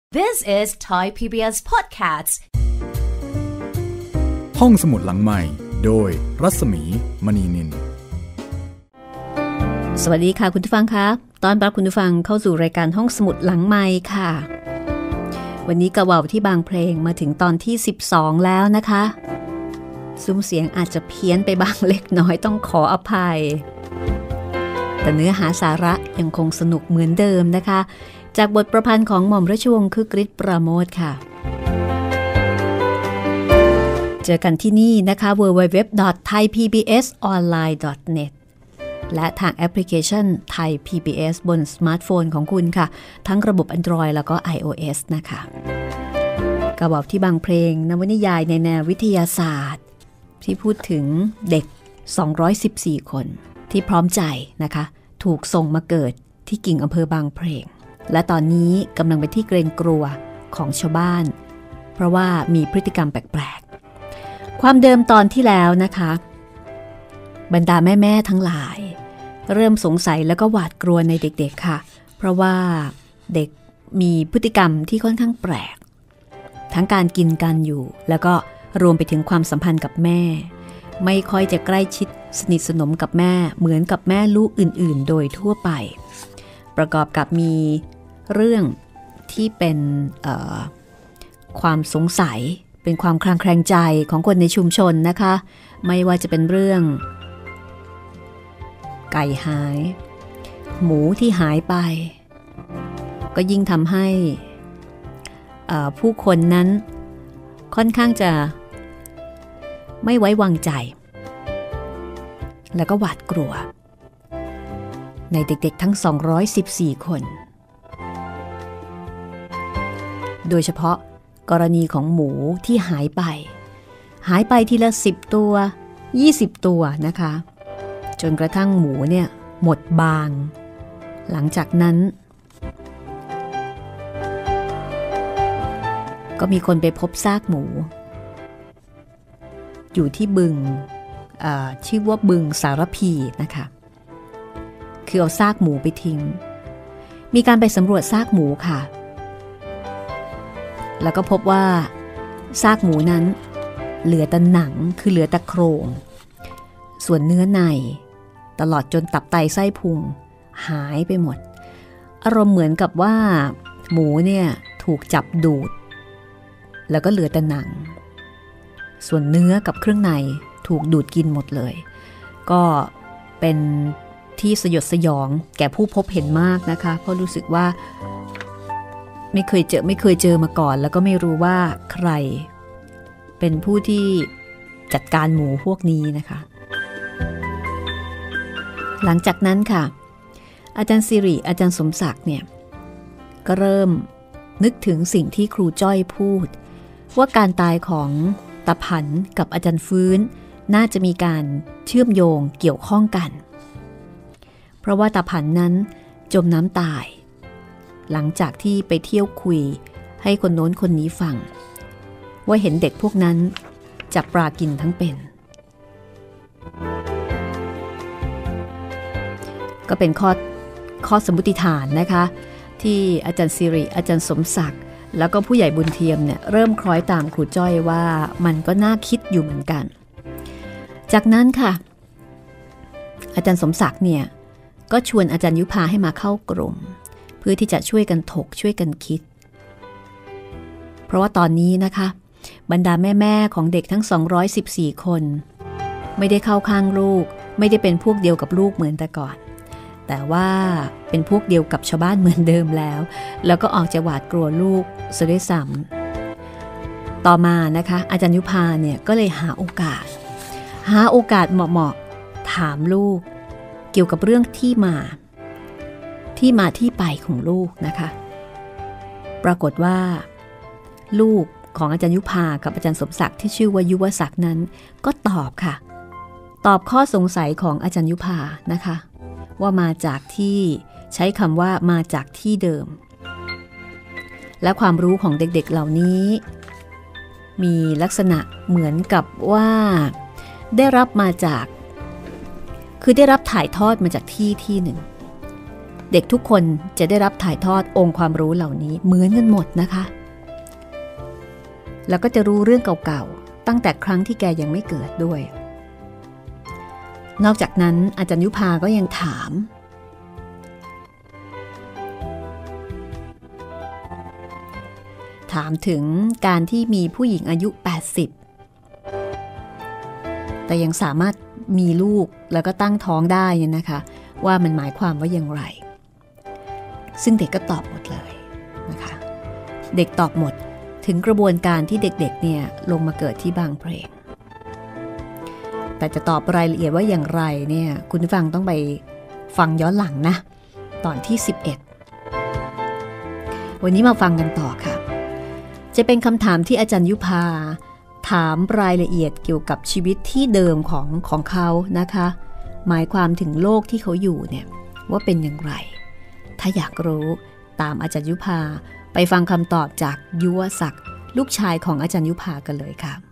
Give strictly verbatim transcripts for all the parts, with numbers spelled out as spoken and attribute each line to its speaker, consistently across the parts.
Speaker 1: This is Thai พี บี เอส Podcast
Speaker 2: ห้องสมุดหลังใหม่โดยรัศมีมณีนิน
Speaker 3: สวัสดีค่ะคุณผู้ฟังคะต้อนรับคุณผู้ฟังเข้าสู่รายการห้องสมุดหลังใหม่ค่ะวันนี้กระว่าวที่บางเพลงมาถึงตอนที่สิบสองแล้วนะคะซุ้มเสียงอาจจะเพี้ยนไปบ้างเล็กน้อยต้องขออภัยแต่เนื้อหาสาระยังคงสนุกเหมือนเดิมนะคะจากบทประพันธ์ของหม่อมราชวงศ์คึกฤทธิ์ปราโมทค่ะเจอกันที่นี่นะคะ ดับเบิลยู ดับเบิลยู ดับเบิลยู ดอท ไทย พี บี เอส ออนไลน์ ดอท เน็ต และทางแอปพลิเคชัน Thai พี บี เอส บนสมาร์ทโฟนของคุณค่ะทั้งระบบ Android แล้วก็ iOS นะคะกระบอกที่บางเพลงนวนิยายในแนววิทยาศาสตร์ที่พูดถึงเด็กสองร้อยสิบสี่คนที่พร้อมใจนะคะถูกส่งมาเกิดที่กิ่งอำเภอบางเพลงและตอนนี้กำลังเป็นที่เกรงกลัวของชาวบ้านเพราะว่ามีพฤติกรรมแปลกๆความเดิมตอนที่แล้วนะคะบรรดาแม่ๆทั้งหลายเริ่มสงสัยแล้วก็หวาดกลัวในเด็กๆค่ะเพราะว่าเด็กมีพฤติกรรมที่ค่อนข้างแปลกทั้งการกินการอยู่แล้วก็รวมไปถึงความสัมพันธ์กับแม่ไม่ค่อยจะใกล้ชิดสนิทสนมกับแม่เหมือนกับแม่ลูกอื่นๆโดยทั่วไปประกอบกับมีเรื่องที่เป็นความสงสัยเป็นความคลางแคลงใจของคนในชุมชนนะคะไม่ว่าจะเป็นเรื่องไก่หายหมูที่หายไปก็ยิ่งทำให้ผู้คนนั้นค่อนข้างจะไม่ไว้วางใจแล้วก็หวาดกลัวในเด็กๆทั้งสองร้อยสิบสี่คนโดยเฉพาะกรณีของหมูที่หายไปหายไปทีละสิบตัวยี่สิบตัวนะคะจนกระทั่งหมูเนี่ยหมดบางหลังจากนั้นก็มีคนไปพบซากหมูอยู่ที่บึงชื่อว่าบึงสารพีนะคะคือเอาซากหมูไปทิ้งมีการไปสำรวจซากหมูค่ะแล้วก็พบว่าซากหมูนั้นเหลือแต่หนังคือเหลือแต่โครงส่วนเนื้อในตลอดจนตับไตไส้พุงหายไปหมดอารมณ์เหมือนกับว่าหมูเนี่ยถูกจับดูดแล้วก็เหลือแต่หนังส่วนเนื้อกับเครื่องในถูกดูดกินหมดเลยก็เป็นที่สยดสยองแก่ผู้พบเห็นมากนะคะเพราะรู้สึกว่าไม่เคยเจอไม่เคยเจอมาก่อนแล้วก็ไม่รู้ว่าใครเป็นผู้ที่จัดการหมูพวกนี้นะคะหลังจากนั้นค่ะอาจารย์สิริอาจารย์สมศักดิ์เนี่ยก็เริ่มนึกถึงสิ่งที่ครูจ้อยพูดว่าการตายของตาผันกับอาจารย์ฟื้นน่าจะมีการเชื่อมโยงเกี่ยวข้องกันเพราะว่าตาผันนั้นจมน้ำตายหลังจากที่ไปเที่ยวคุยให้คนโน้นคนนี้ฟังว่าเห็นเด็กพวกนั้นจับปลากินทั้งเป็นก็เป็นข้อข้อสมมติฐานนะคะที่อาจารย์สิริอาจารย์สมศักดิ์แล้วก็ผู้ใหญ่บุญเทียมเนี่ยเริ่มคล้อยตามครูจ้อยว่ามันก็น่าคิดอยู่เหมือนกันจากนั้นค่ะอาจารย์สมศักดิ์เนี่ยก็ชวนอาจารย์ยุพาให้มาเข้ากลุ่มเพื่อที่จะช่วยกันถกช่วยกันคิดเพราะว่าตอนนี้นะคะบรรดาแม่ๆของเด็กทั้งสองร้อยสิบสี่คนไม่ได้เข้าข้างลูกไม่ได้เป็นพวกเดียวกับลูกเหมือนแต่ก่อนแต่ว่าเป็นพวกเดียวกับชาวบ้านเหมือนเดิมแล้วแล้วก็ออกจะหวาดกลัวลูกซะด้วยซ้ำต่อมานะคะอาจารย์ยุพาเนี่ยก็เลยหาโอกาสหาโอกาสเหมาะๆถามลูกเกี่ยวกับเรื่องที่มาที่มาที่ไปของลูกนะคะปรากฏว่าลูกของอาจารย์ยุพากับอาจารย์สมศักดิ์ที่ชื่อว่ายุวศักดิ์นั้นก็ตอบค่ะตอบข้อสงสัยของอาจารย์ยุพานะคะว่ามาจากที่ใช้คำว่ามาจากที่เดิมและความรู้ของเด็กๆเหล่านี้มีลักษณะเหมือนกับว่าได้รับมาจากคือได้รับถ่ายทอดมาจากที่ที่หนึ่งเด็กทุกคนจะได้รับถ่ายทอดองค์ความรู้เหล่านี้เหมือนกันหมดนะคะแล้วก็จะรู้เรื่องเก่าๆตั้งแต่ครั้งที่แกยังไม่เกิดด้วยนอกจากนั้นอาจารย์ยุพาก็ยังถามถามถึงการที่มีผู้หญิงอายุแปดสิบแต่ยังสามารถมีลูกแล้วก็ตั้งท้องได้เนี่ยนะคะว่ามันหมายความว่าอย่างไรซึ่งเด็กก็ตอบหมดเลยนะคะเด็กตอบหมดถึงกระบวนการที่เด็กๆเนี่ยลงมาเกิดที่บางเพลงแต่จะตอบรายละเอียดว่าอย่างไรเนี่ยคุณผู้ฟังต้องไปฟังย้อนหลังนะตอนที่สิบเอ็ดวันนี้มาฟังกันต่อค่ะจะเป็นคำถามที่อาจารย์ยุพาถามรายละเอียดเกี่ยวกับชีวิตที่เดิมของของเขานะคะหมายความถึงโลกที่เขาอยู่เนี่ยว่าเป็นอย่างไรถ้าอยากรู้ตามอาจารย์ยุพาไปฟังคำตอบจากยุวศักดิ์ลูกชายของอาจารย์ยุพากันเลยค่ะ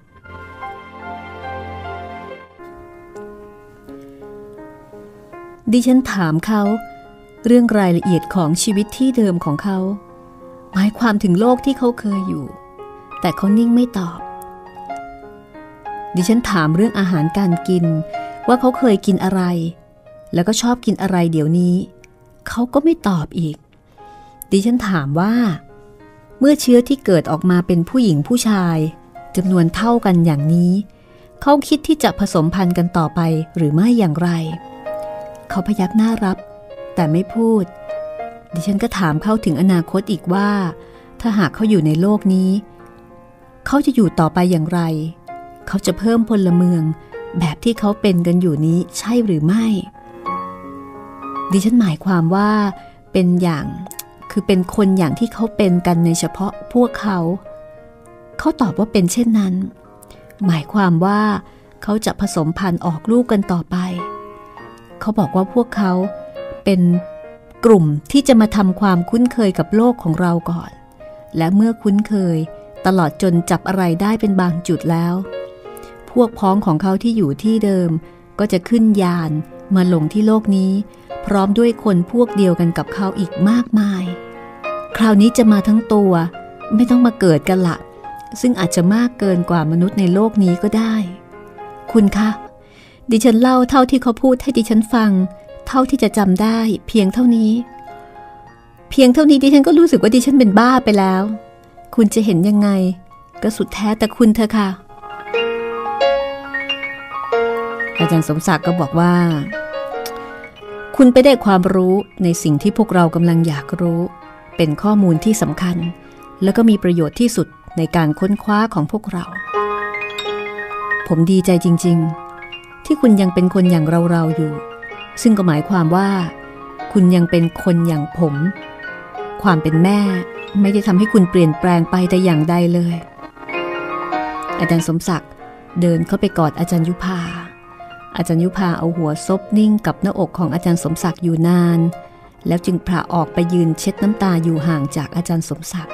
Speaker 3: ดิฉันถามเขาเรื่องรายละเอียดของชีวิตที่เดิมของเขาหมายความถึงโลกที่เขาเคยอยู่แต่เขานิ่งไม่ตอบดิฉันถามเรื่องอาหารการกินว่าเขาเคยกินอะไรแล้วก็ชอบกินอะไรเดี๋ยวนี้เขาก็ไม่ตอบอีกดิฉันถามว่าเมื่อเชื้อที่เกิดออกมาเป็นผู้หญิงผู้ชายจำนวนเท่ากันอย่างนี้เขาคิดที่จะผสมพันธุ์กันต่อไปหรือไม่อย่างไรเขาพยักหน้ารับแต่ไม่พูดดิฉันก็ถามเขาถึงอนาคตอีกว่าถ้าหากเขาอยู่ในโลกนี้เขาจะอยู่ต่อไปอย่างไรเขาจะเพิ่มพลเมืองแบบที่เขาเป็นกันอยู่นี้ใช่หรือไม่ดิฉันหมายความว่าเป็นอย่างคือเป็นคนอย่างที่เขาเป็นกันในเฉพาะพวกเขาเขาตอบว่าเป็นเช่นนั้นหมายความว่าเขาจะผสมพันธุ์ออกลูกกันต่อไปเขาบอกว่าพวกเขาเป็นกลุ่มที่จะมาทำความคุ้นเคยกับโลกของเราก่อนและเมื่อคุ้นเคยตลอดจนจับอะไรได้เป็นบางจุดแล้วพวกพ้องของเขาที่อยู่ที่เดิมก็จะขึ้นยานมาลงที่โลกนี้พร้อมด้วยคนพวกเดียวกันกับเขาอีกมากมายคราวนี้จะมาทั้งตัวไม่ต้องมาเกิดกันละซึ่งอาจจะมากเกินกว่ามนุษย์ในโลกนี้ก็ได้คุณคะดิฉันเล่าเท่าที่เขาพูดให้ดิฉันฟังเท่าที่จะจำได้เพียงเท่านี้เพียงเท่านี้ดิฉันก็รู้สึกว่าดิฉันเป็นบ้าไปแล้วคุณจะเห็นยังไงก็สุดแท้แต่คุณเธอค่ะอาจารย์สมศักดิ์ก็บอกว่าคุณไปได้ความรู้ในสิ่งที่พวกเรากำลังอยากรู้เป็นข้อมูลที่สำคัญและก็มีประโยชน์ที่สุดในการค้นคว้าของพวกเราผมดีใจจริงๆที่คุณยังเป็นคนอย่างเราๆอยู่ซึ่งก็หมายความว่าคุณยังเป็นคนอย่างผมความเป็นแม่ไม่ได้ทำให้คุณเปลี่ยนแปลงไปแต่อย่างใดเลยอาจารย์สมศักดิ์เดินเข้าไปกอดอาจารย์ยุพาอาจารย์ยุพาเอาหัวซบนิ่งกับหน้าอกของอาจารย์สมศักดิ์อยู่นานแล้วจึงพาออกไปยืนเช็ดน้ำตาอยู่ห่างจากอาจารย์สมศักดิ์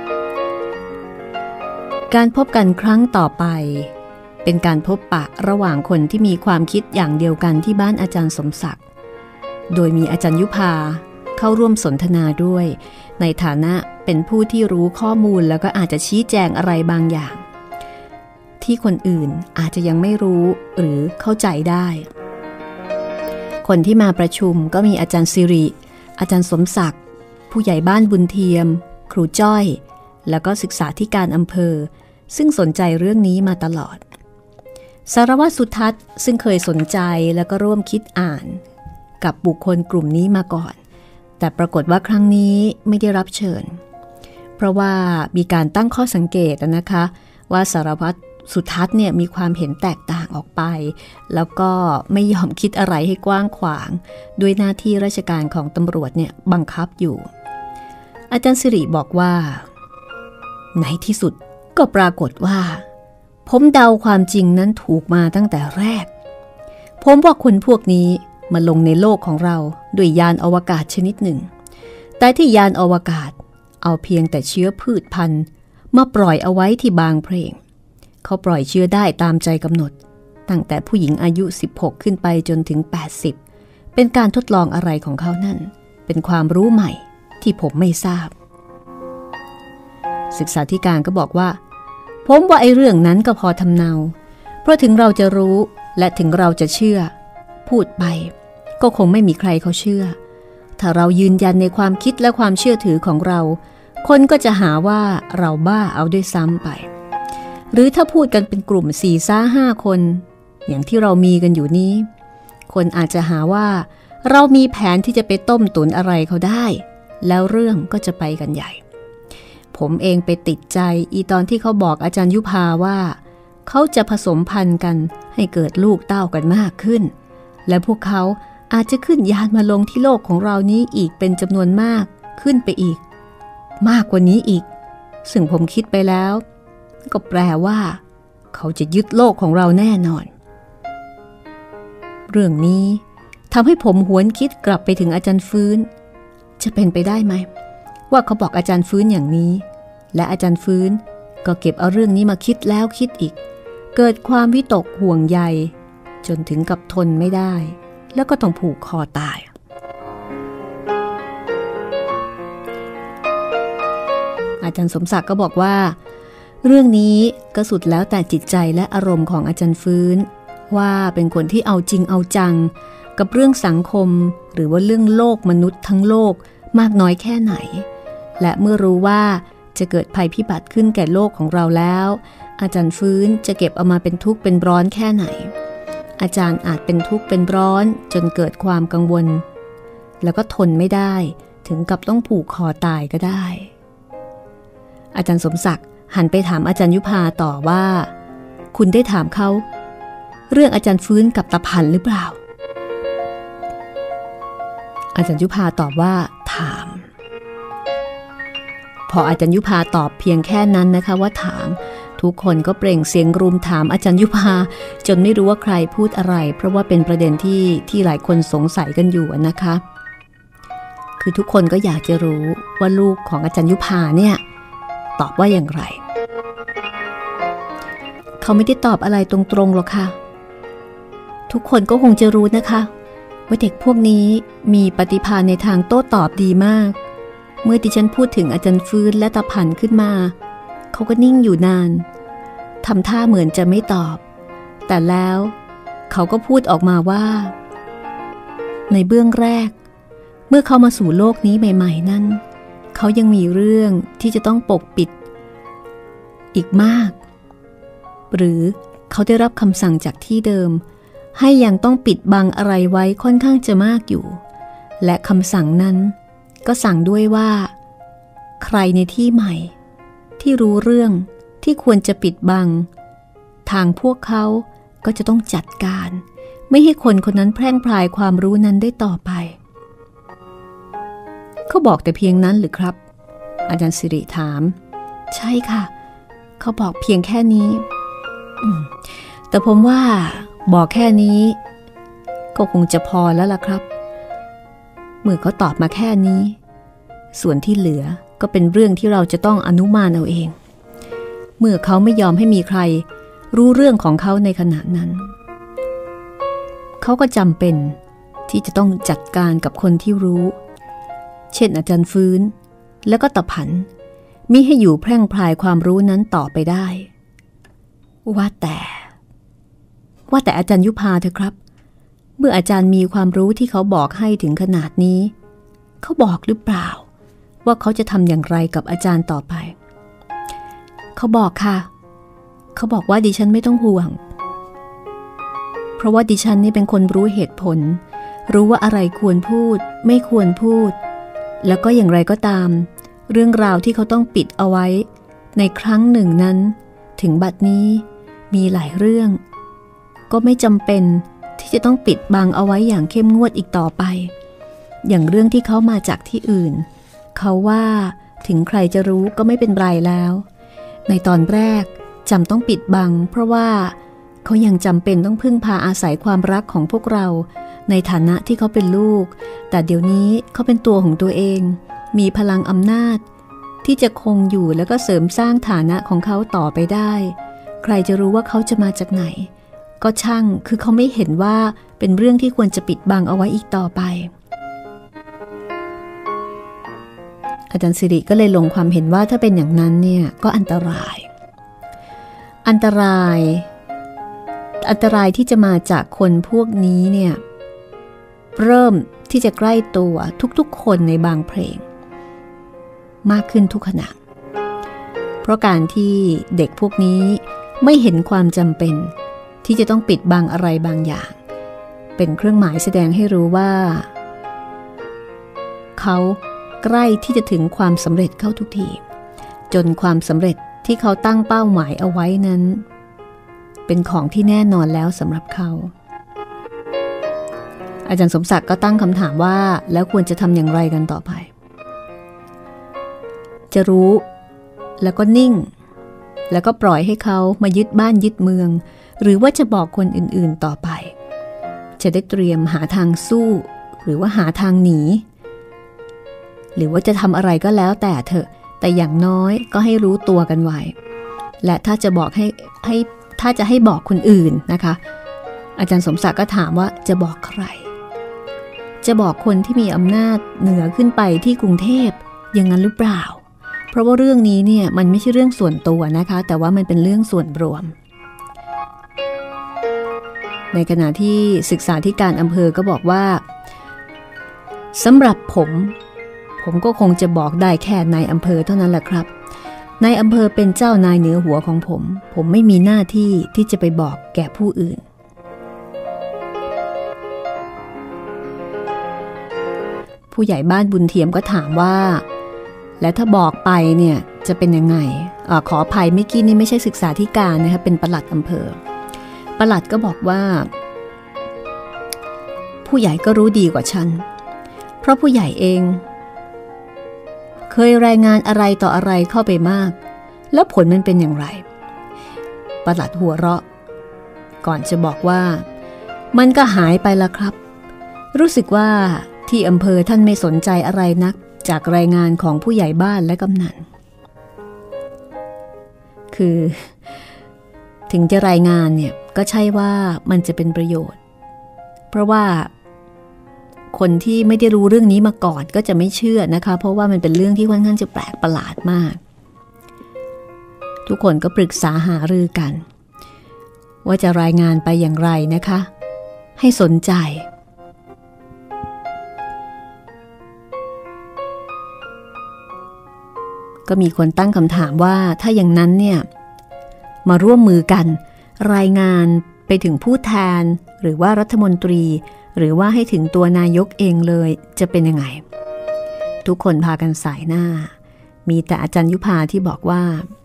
Speaker 3: การพบกันครั้งต่อไปเป็นการพบปะระหว่างคนที่มีความคิดอย่างเดียวกันที่บ้านอาจารย์สมศักดิ์โดยมีอาจารย์ยุพาเข้าร่วมสนทนาด้วยในฐานะเป็นผู้ที่รู้ข้อมูลแล้วก็อาจจะชี้แจงอะไรบางอย่างที่คนอื่นอาจจะยังไม่รู้หรือเข้าใจได้คนที่มาประชุมก็มีอาจารย์สิริอาจารย์สมศักดิ์ผู้ใหญ่บ้านบุญเทียมครูจ้อยแล้วก็ศึกษาธิการอำเภอซึ่งสนใจเรื่องนี้มาตลอดสารวัตรสุทัศน์ซึ่งเคยสนใจแล้วก็ร่วมคิดอ่านกับบุคคลกลุ่มนี้มาก่อนแต่ปรากฏว่าครั้งนี้ไม่ได้รับเชิญเพราะว่ามีการตั้งข้อสังเกตนะคะว่าสารวัตรสุทัศน์เนี่ยมีความเห็นแตกต่างออกไปแล้วก็ไม่ยอมคิดอะไรให้กว้างขวางด้วยหน้าที่ราชการของตำรวจเนี่ยบังคับอยู่อาจารย์สิริบอกว่าในที่สุดก็ปรากฏว่าผมเดาความจริงนั้นถูกมาตั้งแต่แรกผมว่าคนพวกนี้มาลงในโลกของเราด้วยยานอวกาศชนิดหนึ่งแต่ที่ยานอวกาศเอาเพียงแต่เชื้อพืชพันธุ์มาปล่อยเอาไว้ที่บางเพลงเขาปล่อยเชื้อได้ตามใจกำหนดตั้งแต่ผู้หญิงอายุสิบหกขึ้นไปจนถึงแปดสิบเป็นการทดลองอะไรของเขานั่นเป็นความรู้ใหม่ที่ผมไม่ทราบศึกษาธิการก็บอกว่าผมว่าไอ้เรื่องนั้นก็พอทำเนาเพราะถึงเราจะรู้และถึงเราจะเชื่อพูดไปก็คงไม่มีใครเขาเชื่อถ้าเรายืนยันในความคิดและความเชื่อถือของเราคนก็จะหาว่าเราบ้าเอาด้วยซ้ำไปหรือถ้าพูดกันเป็นกลุ่มสี่ซ้าห้าคนอย่างที่เรามีกันอยู่นี้คนอาจจะหาว่าเรามีแผนที่จะไปต้มตุ๋นอะไรเขาได้แล้วเรื่องก็จะไปกันใหญ่ผมเองไปติดใจอีตอนที่เขาบอกอาจารย์ยุพาว่าเขาจะผสมพันธุ์กันให้เกิดลูกเต้ากันมากขึ้นและพวกเขาอาจจะขึ้นยานมาลงที่โลกของเรานี้อีกเป็นจำนวนมากขึ้นไปอีกมากกว่านี้อีกซึ่งผมคิดไปแล้วก็แปลว่าเขาจะยึดโลกของเราแน่นอนเรื่องนี้ทำให้ผมหวนคิดกลับไปถึงอาจารย์ฟื้นจะเป็นไปได้ไหมว่าเขาบอกอาจารย์ฟื้นอย่างนี้และอาจารย์ฟื้นก็เก็บเอาเรื่องนี้มาคิดแล้วคิดอีกเกิดความวิตกห่วงใยจนถึงกับทนไม่ได้แล้วก็ต้องผูกคอตายอาจารย์สมศักดิ์ก็บอกว่าเรื่องนี้ก็สุดแล้วแต่จิตใจและอารมณ์ของอาจารย์ฟื้นว่าเป็นคนที่เอาจริงเอาจังกับเรื่องสังคมหรือว่าเรื่องโลกมนุษย์ทั้งโลกมากน้อยแค่ไหนและเมื่อรู้ว่าจะเกิดภัยพิบัติขึ้นแก่โลกของเราแล้วอาจารย์ฟื้นจะเก็บเอามาเป็นทุกข์เป็นร้อนแค่ไหนอาจารย์อาจเป็นทุกข์เป็นร้อนจนเกิดความกังวลแล้วก็ทนไม่ได้ถึงกับต้องผูกคอตายก็ได้อาจารย์สมศักดิ์หันไปถามอาจารย์ยุพาต่อว่าคุณได้ถามเขาเรื่องอาจารย์ฟื้นกับตาพันหรือเปล่าอาจารย์ยุพาตอบว่าถามพออาจารย์ยุพาตอบเพียงแค่นั้นนะคะว่าถามทุกคนก็เปล่งเสียงรุมถามอาจารย์ยุพาจนไม่รู้ว่าใครพูดอะไรเพราะว่าเป็นประเด็นที่ที่หลายคนสงสัยกันอยู่นะคะคือทุกคนก็อยากจะรู้ว่าลูกของอาจารย์ยุพาเนี่ยตอบว่าอย่างไรเขาไม่ได้ตอบอะไรตรงๆหรอกค่ะทุกคนก็คงจะรู้นะคะว่าเด็กพวกนี้มีปฏิภาณในทางโต้ตอบดีมากเมื่อดิฉันพูดถึงอาจารย์ฟื้นและตาพันขึ้นมาเขาก็นิ่งอยู่นานทำท่าเหมือนจะไม่ตอบแต่แล้วเขาก็พูดออกมาว่าในเบื้องแรกเมื่อเขามาสู่โลกนี้ใหม่ๆนั้นเขายังมีเรื่องที่จะต้องปกปิดอีกมากหรือเขาได้รับคำสั่งจากที่เดิมให้ยังต้องปิดบังอะไรไว้ค่อนข้างจะมากอยู่และคำสั่งนั้นก็สั่งด้วยว่าใครในที่ใหม่ที่รู้เรื่องที่ควรจะปิดบังทางพวกเขาก็จะต้องจัดการไม่ให้คนคนนั้นแพร่งพรายความรู้นั้นได้ต่อไปเขาบอกแต่เพียงนั้นหรือครับอาจารย์สิริถามใช่ค่ะเขาบอกเพียงแค่นี้แต่ผมว่าบอกแค่นี้ก็คงจะพอแล้วล่ะครับเมื่อเขาตอบมาแค่นี้ส่วนที่เหลือก็เป็นเรื่องที่เราจะต้องอนุมานเอาเองเมื่อเขาไม่ยอมให้มีใครรู้เรื่องของเขาในขณะนั้นเขาก็จำเป็นที่จะต้องจัดการกับคนที่รู้เช่นอาจารย์ฟื้นแล้วก็ตะผันมิให้อยู่แพร่งพรายความรู้นั้นต่อไปได้ว่าแต่ว่าแต่อาจารย์ยุพาเถอะครับเมื่ออาจารย์มีความรู้ที่เขาบอกให้ถึงขนาดนี้เขาบอกหรือเปล่าว่าเขาจะทำอย่างไรกับอาจารย์ต่อไปเขาบอกค่ะเขาบอกว่าดิฉันไม่ต้องห่วงเพราะว่าดิฉันนี่เป็นคนรู้เหตุผลรู้ว่าอะไรควรพูดไม่ควรพูดแล้วก็อย่างไรก็ตามเรื่องราวที่เขาต้องปิดเอาไว้ในครั้งหนึ่งนั้นถึงบัดนี้มีหลายเรื่องก็ไม่จำเป็นที่จะต้องปิดบังเอาไว้อย่างเข้มงวดอีกต่อไปอย่างเรื่องที่เขามาจากที่อื่นเขาว่าถึงใครจะรู้ก็ไม่เป็นไรแล้วในตอนแรกจำต้องปิดบังเพราะว่าเขายังจำเป็นต้องพึ่งพาอาศัยความรักของพวกเราในฐานะที่เขาเป็นลูกแต่เดี๋ยวนี้เขาเป็นตัวของตัวเองมีพลังอำนาจที่จะคงอยู่แล้วก็เสริมสร้างฐานะของเขาต่อไปได้ใครจะรู้ว่าเขาจะมาจากไหนก็ช่างคือเขาไม่เห็นว่าเป็นเรื่องที่ควรจะปิดบังเอาไว้อีกต่อไปอาจารย์สิริก็เลยลงความเห็นว่าถ้าเป็นอย่างนั้นเนี่ยก็อันตรายอันตรายอันตรายที่จะมาจากคนพวกนี้เนี่ยเริ่มที่จะใกล้ตัวทุกๆคนในบางเพลงมากขึ้นทุกขณะเพราะการที่เด็กพวกนี้ไม่เห็นความจำเป็นที่จะต้องปิดบังอะไรบางอย่างเป็นเครื่องหมายแสดงให้รู้ว่าเขาใกล้ที่จะถึงความสำเร็จเข้าทุกทีจนความสำเร็จที่เขาตั้งเป้าหมายเอาไว้นั้นเป็นของที่แน่นอนแล้วสำหรับเขาอาจารย์สมศักดิ์ก็ตั้งคำถามว่าแล้วควรจะทำอย่างไรกันต่อไปจะรู้แล้วก็นิ่งแล้วก็ปล่อยให้เขามายึดบ้านยึดเมืองหรือว่าจะบอกคนอื่นๆต่อไปจะได้เตรียมหาทางสู้หรือว่าหาทางหนีหรือว่าจะทำอะไรก็แล้วแต่เถอะแต่อย่างน้อยก็ให้รู้ตัวกันไว้และถ้าจะบอกให้ให้ถ้าจะให้บอกคนอื่นนะคะอาจารย์สมศักดิ์ก็ถามว่าจะบอกใครจะบอกคนที่มีอำนาจเหนือขึ้นไปที่กรุงเทพอย่างนั้นหรือเปล่าเพราะว่าเรื่องนี้เนี่ยมันไม่ใช่เรื่องส่วนตัวนะคะแต่ว่ามันเป็นเรื่องส่วนรวมในขณะที่ศึกษาธิการอำเภอก็บอกว่าสำหรับผมผมก็คงจะบอกได้แค่นายอำเภอเท่านั้นแหละครับนายอำเภอเป็นเจ้านายเหนือหัวของผมผมไม่มีหน้าที่ที่จะไปบอกแก่ผู้อื่นผู้ใหญ่บ้านบุญเทียมก็ถามว่าและถ้าบอกไปเนี่ยจะเป็นยังไงอ่าขออภัยเมื่อกี้นี่ไม่ใช่ศึกษาธิการนะคะเป็นปลัดอำเภอปลัดก็บอกว่าผู้ใหญ่ก็รู้ดีกว่าฉันเพราะผู้ใหญ่เองเคยรายงานอะไรต่ออะไรเข้าไปมากแล้วผลมันเป็นอย่างไรปลัดหัวเราะก่อนจะบอกว่ามันก็หายไปละครับรู้สึกว่าที่อำเภอท่านไม่สนใจอะไรนักจากรายงานของผู้ใหญ่บ้านและกำนันคือถึงจะรายงานเนี่ยก็ใช่ว่ามันจะเป็นประโยชน์เพราะว่าคนที่ไม่ได้รู้เรื่องนี้มาก่อนก็จะไม่เชื่อนะคะเพราะว่ามันเป็นเรื่องที่ค่อนข้างจะแปลกประหลาดมากทุกคนก็ปรึกษาหารือกันว่าจะรายงานไปอย่างไรนะคะให้สนใจก็มีคนตั้งคำถามว่าถ้าอย่างนั้นเนี่ยมาร่วมมือกันรายงานไปถึงผู้แทนหรือว่ารัฐมนตรีหรือว่าให้ถึงตัวนายกเองเลยจะเป็นยังไงทุกคนพากันสายหน้ามีแต่อาจารย์ยุพาที่บอกว่า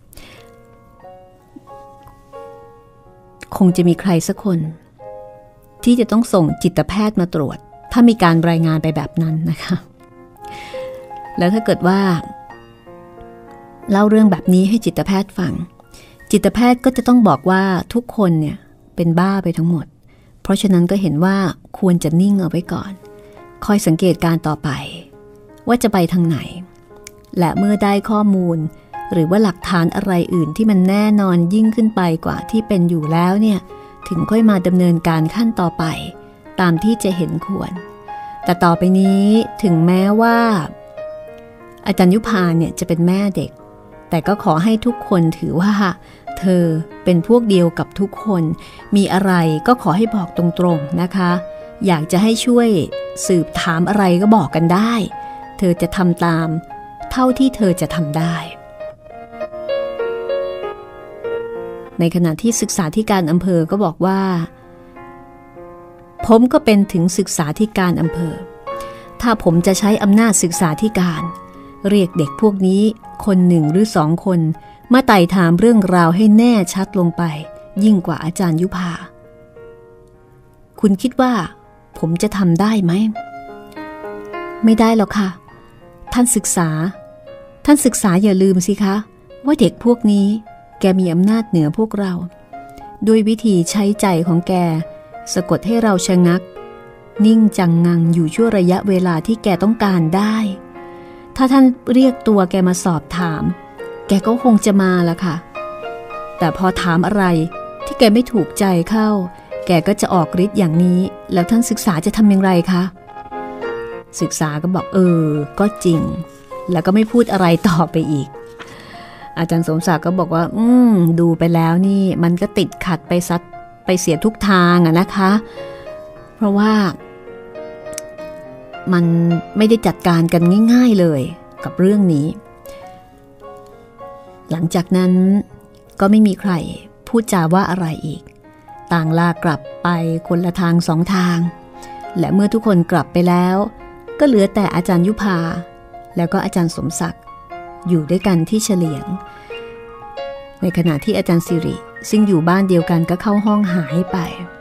Speaker 3: คงจะมีใครสักคนที่จะต้องส่งจิตแพทย์มาตรวจถ้ามีการรายงานไปแบบนั้นนะคะแล้วถ้าเกิดว่าเล่าเรื่องแบบนี้ให้จิตแพทย์ฟังจิตแพทย์ก็จะต้องบอกว่าทุกคนเนี่ยเป็นบ้าไปทั้งหมดเพราะฉะนั้นก็เห็นว่าควรจะนิ่งเอาไว้ก่อนคอยสังเกตการต่อไปว่าจะไปทางไหนและเมื่อได้ข้อมูลหรือว่าหลักฐานอะไรอื่นที่มันแน่นอนยิ่งขึ้นไปกว่าที่เป็นอยู่แล้วเนี่ยถึงค่อยมาดำเนินการขั้นต่อไปตามที่จะเห็นควรแต่ต่อไปนี้ถึงแม้ว่าอาจารย์ยุพาเนี่ยจะเป็นแม่เด็กแต่ก็ขอให้ทุกคนถือว่าเธอเป็นพวกเดียวกับทุกคนมีอะไรก็ขอให้บอกตรงๆนะคะอยากจะให้ช่วยสืบถามอะไรก็บอกกันได้เธอจะทำตามเท่าที่เธอจะทำได้ในขณะที่ศึกษาธิการอำเภอก็บอกว่าผมก็เป็นถึงศึกษาธิการอำเภอถ้าผมจะใช้อำนาจศึกษาธิการเรียกเด็กพวกนี้คนหนึ่งหรือสองคนมาไต่ถามเรื่องราวให้แน่ชัดลงไปยิ่งกว่าอาจารย์ยุพาคุณคิดว่าผมจะทำได้ไหมไม่ได้หรอกค่ะท่านศึกษาท่านศึกษาอย่าลืมสิคะว่าเด็กพวกนี้แกมีอำนาจเหนือพวกเราด้วยวิธีใช้ใจของแกสะกดให้เราชะงักนิ่งจังงังอยู่ชั่วระยะเวลาที่แกต้องการได้ถ้าท่านเรียกตัวแกมาสอบถามแกก็คงจะมาละค่ะแต่พอถามอะไรที่แกไม่ถูกใจเข้าแกก็จะออกฤทธิ์อย่างนี้แล้วท่านศึกษาจะทำอย่างไรคะศึกษาก็บอกเออก็จริงแล้วก็ไม่พูดอะไรต่อไปอีกอาจารย์สมศักดิ์ก็บอกว่าอืมดูไปแล้วนี่มันก็ติดขัดไปซัดไปเสียทุกทางอะนะคะเพราะว่ามันไม่ได้จัดการกันง่ายๆเลยกับเรื่องนี้หลังจากนั้นก็ไม่มีใครพูดจาว่าอะไรอีกต่างลากลับไปคนละทางสองทางและเมื่อทุกคนกลับไปแล้วก็เหลือแต่อาจารย์ยุภาแล้วก็อาจารย์สมศักดิ์อยู่ด้วยกันที่เฉลียงในขณะที่อาจารย์สิริซึ่งอยู่บ้านเดียวกันก็เข้าห้องหายไป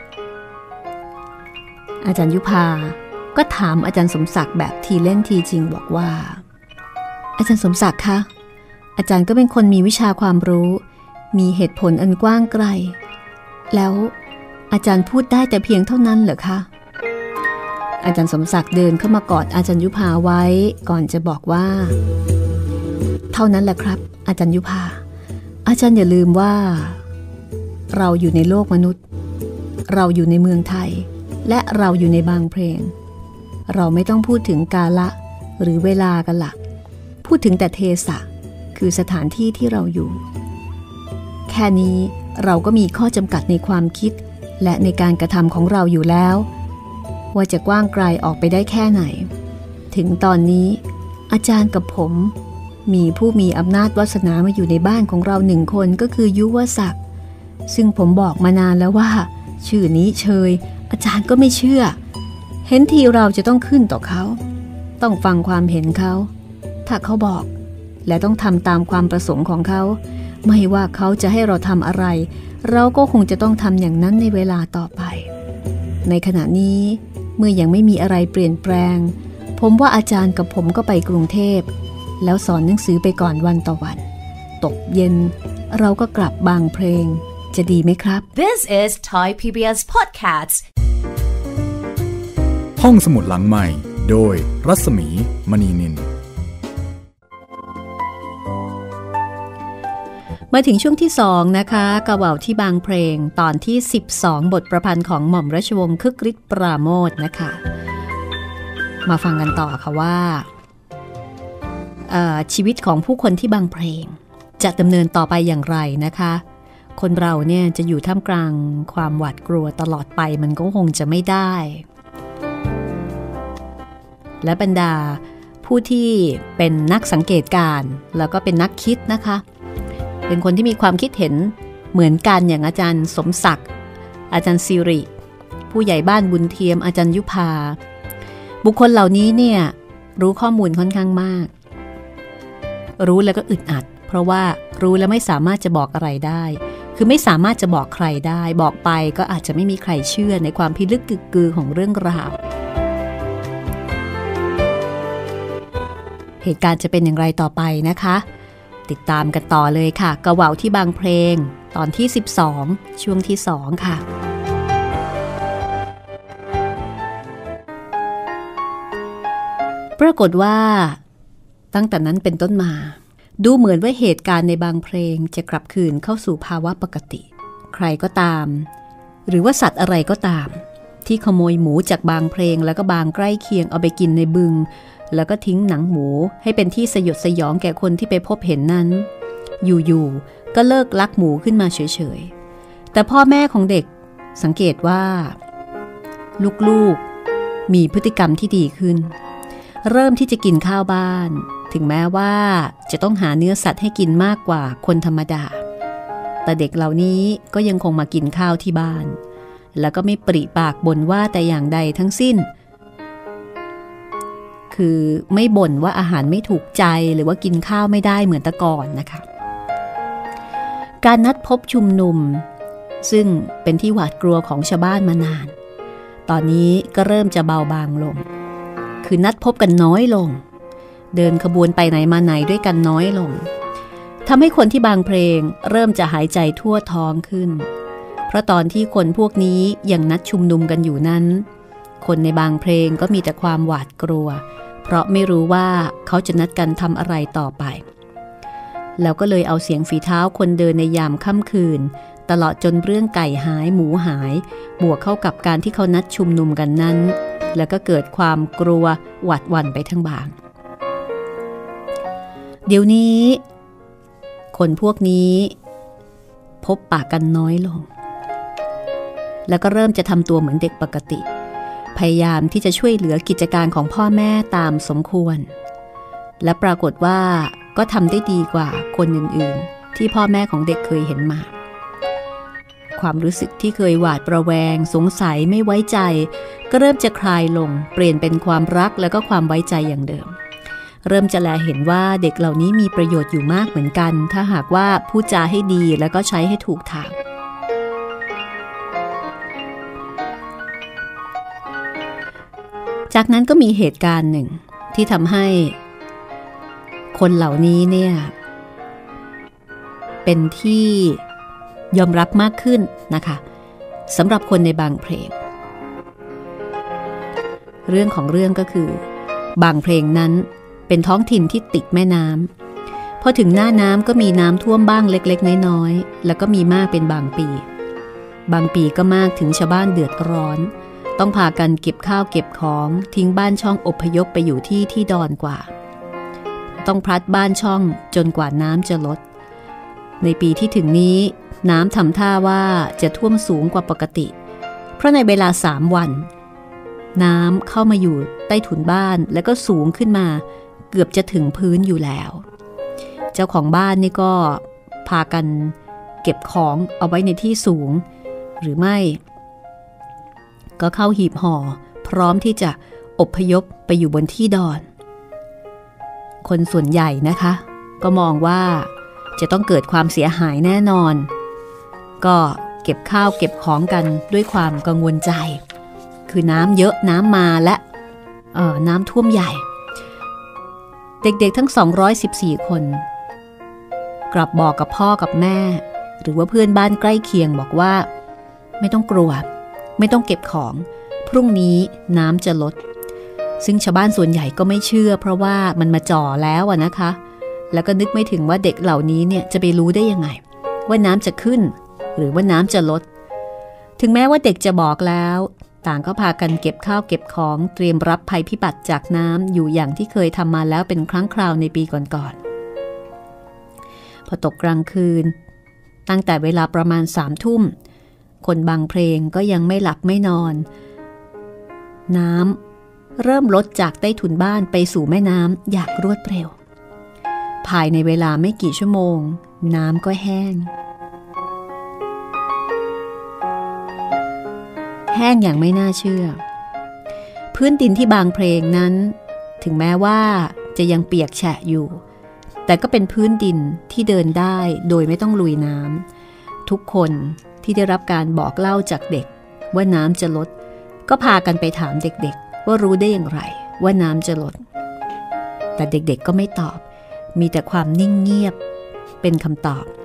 Speaker 3: อาจารย์ยุภาก็ถามอาจารย์สมศักดิ์แบบทีเล่นทีจริงบอกว่าอาจารย์สมศักดิ์คะอาจารย์ก็เป็นคนมีวิชาความรู้มีเหตุผลอันกว้างไกลแล้วอาจารย์พูดได้แต่เพียงเท่านั้นเหรอคะอาจารย์สมศักดิ์เดินเข้ามากอดอาจารย์ยุภาไว้ก่อนจะบอกว่าเท่านั้นแหละครับอาจารย์ยุภาอาจารย์อย่าลืมว่าเราอยู่ในโลกมนุษย์เราอยู่ในเมืองไทยและเราอยู่ในบางเพลงเราไม่ต้องพูดถึงกาละหรือเวลากันละพูดถึงแต่เทศะคือสถานที่ที่เราอยู่แค่นี้เราก็มีข้อจำกัดในความคิดและในการกระทำของเราอยู่แล้วว่าจะกว้างไกลออกไปได้แค่ไหนถึงตอนนี้อาจารย์กับผมมีผู้มีอำนาจวาสนามาอยู่ในบ้านของเราหนึ่งคนก็คือยุวศักดิ์ซึ่งผมบอกมานานแล้วว่าชื่อนี้เชยอาจารย์ก็ไม่เชื่อเห็นทีเราจะต้องขึ้นต่อเขาต้องฟังความเห็นเขาถ้าเขาบอกและต้องทำตามความประสงค์ของเขาไม่ว่าเขาจะให้เราทำอะไรเราก็คงจะต้องทำอย่างนั้นในเวลาต่อไปในขณะนี้เมื่อยังไม่มีอะไรเปลี่ยนแปลงผมว่าอาจารย์กับผมก็ไปกรุงเทพแล้วสอนหนังสือไปก่อนวันต่อวันตกเย็นเราก็กลับบางเพลงจะดีไหมครับ
Speaker 1: This is Thai พี บี เอส Podcast
Speaker 2: ห้องสมุดหลังใหม่โดยรัศมีมณีนิน
Speaker 3: มาถึงช่วงที่สองนะคะกระเหว่าที่บางเพลงตอนที่สิบสองบทประพันธ์ของหม่อมราชวงศ์คึกฤทธิ์ปราโมชนะคะมาฟังกันต่อค่ะว่าชีวิตของผู้คนที่บางเพลงจะดำเนินต่อไปอย่างไรนะคะคนเราเนี่ยจะอยู่ท่ามกลางความหวาดกลัวตลอดไปมันก็คงจะไม่ได้และบรรดาผู้ที่เป็นนักสังเกตการณ์แล้วก็เป็นนักคิดนะคะเป็นคนที่มีความคิดเห็นเหมือนกันอย่างอาจารย์สมศักดิ์อาจารย์สิริผู้ใหญ่บ้านบุญเทียมอาจารย์ยุภาบุคคลเหล่านี้เนี่ยรู้ข้อมูลค่อนข้างมากรู้แล้วก็อึดอัดเพราะว่ารู้แล้วไม่สามารถจะบอกอะไรได้คือไม่สามารถจะบอกใครได้บอกไปก็อาจจะไม่มีใครเชื่อในความพิลึกกึกกือของเรื่องราวเหตุการณ์จะเป็นอย่างไรต่อไปนะคะติดตามกันต่อเลยค่ะกระเหว่าที่บางเพลงตอนที่สิบสองช่วงที่สองค่ะปรากฏว่าตั้งแต่นั้นเป็นต้นมาดูเหมือนว่าเหตุการณ์ในบางเพลงจะกลับคืนเข้าสู่ภาวะปกติใครก็ตามหรือว่าสัตว์อะไรก็ตามที่ขโมยหมูจากบางเพลงแล้วก็บางใกล้เคียงเอาไปกินในบึงแล้วก็ทิ้งหนังหมูให้เป็นที่สยดสยองแก่คนที่ไปพบเห็นนั้นอยู่ๆก็เลิกลักหมูขึ้นมาเฉยๆแต่พ่อแม่ของเด็กสังเกตว่าลูกๆมีพฤติกรรมที่ดีขึ้นเริ่มที่จะกินข้าวบ้านถึงแม้ว่าจะต้องหาเนื้อสัตว์ให้กินมากกว่าคนธรรมดาแต่เด็กเหล่านี้ก็ยังคงมากินข้าวที่บ้านแล้วก็ไม่ปริปากบ่นว่าแต่อย่างใดทั้งสิ้นคือไม่บ่นว่าอาหารไม่ถูกใจหรือว่ากินข้าวไม่ได้เหมือนแต่ก่อนนะคะการนัดพบชุมนุมซึ่งเป็นที่หวาดกลัวของชาวบ้านมานานตอนนี้ก็เริ่มจะเบาบางลงคือนัดพบกันน้อยลงเดินขบวนไปไหนมาไหนด้วยกันน้อยลงทำให้คนที่บางเพลงเริ่มจะหายใจทั่วท้องขึ้นเพราะตอนที่คนพวกนี้ยังนัดชุมนุมกันอยู่นั้นคนในบางเพลงก็มีแต่ความหวาดกลัวเพราะไม่รู้ว่าเขาจะนัดกันทำอะไรต่อไปแล้วก็เลยเอาเสียงฝีเท้าคนเดินในยามค่ำคืนตลอดจนเรื่องไก่หายหมูหายบวกเข้ากับการที่เขานัดชุมนุมกันนั้นแล้วก็เกิดความกลัวหวาดหวั่นไปทั้งบางเดี๋ยวนี้คนพวกนี้พบปะกันน้อยลงแล้วก็เริ่มจะทำตัวเหมือนเด็กปกติพยายามที่จะช่วยเหลือกิจการของพ่อแม่ตามสมควรและปรากฏว่าก็ทำได้ดีกว่าคนอื่นๆที่พ่อแม่ของเด็กเคยเห็นมาความรู้สึกที่เคยหวาดระแวงสงสัยไม่ไว้ใจก็เริ่มจะคลายลงเปลี่ยนเป็นความรักแล้วก็ความไว้ใจอย่างเดิมเริ่มจะแลเห็นว่าเด็กเหล่านี้มีประโยชน์อยู่มากเหมือนกันถ้าหากว่าพูดจาให้ดีแล้วก็ใช้ให้ถูกทางจากนั้นก็มีเหตุการณ์หนึ่งที่ทำให้คนเหล่านี้เนี่ยเป็นที่ยอมรับมากขึ้นนะคะสำหรับคนในบางเพลงเรื่องของเรื่องก็คือบางเพลงนั้นเป็นท้องถิ่นที่ติดแม่น้ำพอถึงหน้าน้ำก็มีน้ำท่วมบ้างเล็กๆน้อยๆแล้วก็มีมากเป็นบางปีบางปีก็มากถึงชาวบ้านเดือดร้อนต้องพากันเก็บข้าวเก็บของทิ้งบ้านช่องอพยพไปอยู่ที่ที่ดอนกว่าต้องพลัดบ้านช่องจนกว่าน้ำจะลดในปีที่ถึงนี้น้ำทำท่าว่าจะท่วมสูงกว่าปกติเพราะในเวลาสามวันน้ำเข้ามาอยู่ใต้ถุนบ้านแล้วก็สูงขึ้นมาเกือบจะถึงพื้นอยู่แล้วเจ้าของบ้านนี่ก็พากันเก็บของเอาไว้ในที่สูงหรือไม่ก็เข้าหีบห่อพร้อมที่จะอพยพไปอยู่บนที่ดอนคนส่วนใหญ่นะคะก็มองว่าจะต้องเกิดความเสียหายแน่นอนก็เก็บข้าวเก็บของกันด้วยความกังวลใจคือน้ำเยอะน้ำมาและเอ่อน้ำท่วมใหญ่เด็กๆทั้งสองร้อยสิบสี่คนกลับบอกกับพ่อกับแม่หรือว่าเพื่อนบ้านใกล้เคียงบอกว่าไม่ต้องกลัวไม่ต้องเก็บของพรุ่งนี้น้ำจะลดซึ่งชาวบ้านส่วนใหญ่ก็ไม่เชื่อเพราะว่ามันมาจ่อแล้วอะนะคะแล้วก็นึกไม่ถึงว่าเด็กเหล่านี้เนี่ยจะไปรู้ได้ยังไงว่าน้ำจะขึ้นหรือว่าน้ำจะลดถึงแม้ว่าเด็กจะบอกแล้วต่างก็พากันเก็บข้าวเก็บของเตรียมรับภัยพิบัติจากน้ำอยู่อย่างที่เคยทำมาแล้วเป็นครั้งคราวในปีก่อนๆพอตกกลางคืนตั้งแต่เวลาประมาณสามทุ่มคนบางเพลงก็ยังไม่หลับไม่นอนน้ำเริ่มลดจากใต้ถุนบ้านไปสู่แม่น้ำอย่างรวดเร็วภายในเวลาไม่กี่ชั่วโมงน้ำก็แห้งแห้งอย่างไม่น่าเชื่อพื้นดินที่บางเพลงนั้นถึงแม้ว่าจะยังเปียกแฉะอยู่แต่ก็เป็นพื้นดินที่เดินได้โดยไม่ต้องลุยน้ำทุกคนที่ได้รับการบอกเล่าจากเด็กว่าน้ำจะลดก็พากันไปถามเด็กๆว่ารู้ได้อย่างไรว่าน้ำจะลดแต่เด็กๆก็ไม่ตอบมีแต่ความนิ่งเงียบเป็นคำตอบ